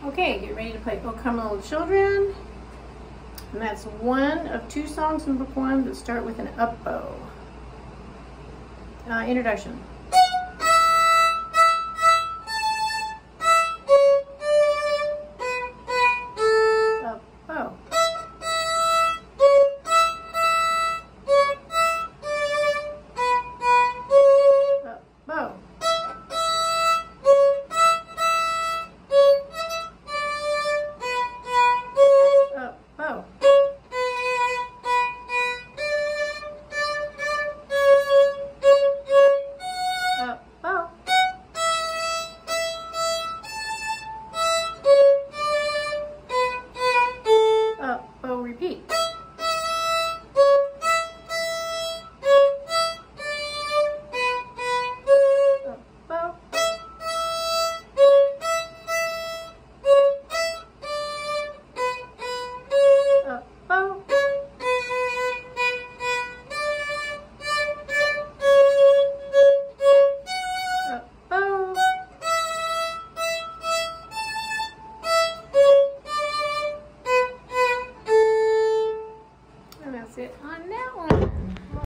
Okay, get ready to play "O Come Little Children." And that's one of two songs in book one that start with an up bow. Introduction. Up bow. Up bow. Up bow. Up bow. Up bow, repeat. Up bow. Up bow. Up bow. And that's it on that one.